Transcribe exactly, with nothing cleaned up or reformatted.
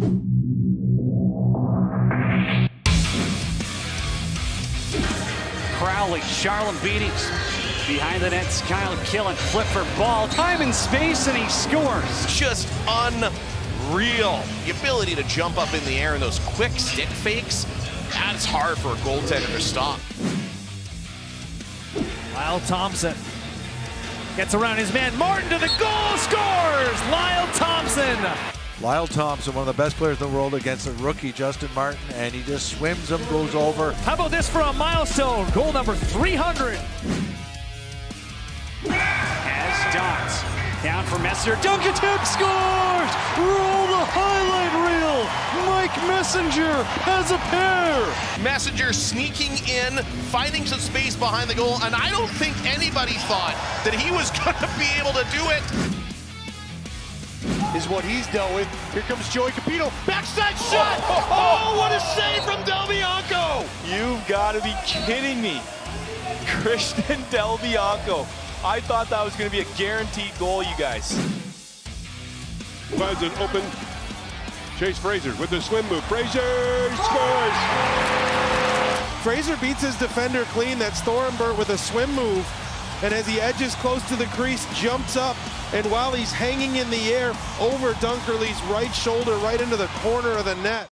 Crowley, Charlem Beatties. Behind the net's Kyle Killen, flip for ball, time and space, and he scores. Just unreal. The ability to jump up in the air and those quick stick fakes, that's hard for a goaltender to stop. Lyle Thompson gets around his man, Martin to the goal, scores! Lyle Thompson! Lyle Thompson, one of the best players in the world against a rookie, Justin Martin, and he just swims him, goes over. How about this for a milestone? Goal number three hundred. Has Dots. Down for Messenger. Dunkatuk scores! Roll the highlight reel! Mike Messenger has a pair! Messenger sneaking in, finding some space behind the goal, and I don't think anybody thought that he was going to be able to do it. Is what he's dealt with. Here comes Joey Capito. Backside shot! Oh, what a save from Del Bianco! You've got to be kidding me. Christian Del Bianco. I thought that was going to be a guaranteed goal, you guys. Finds an open Chase Fraser with the swim move. Fraser scores! Fraser beats his defender clean. That's Thornbert with a swim move. And as he edges close to the crease, jumps up. And while he's hanging in the air, over Dunkerley's right shoulder, right into the corner of the net.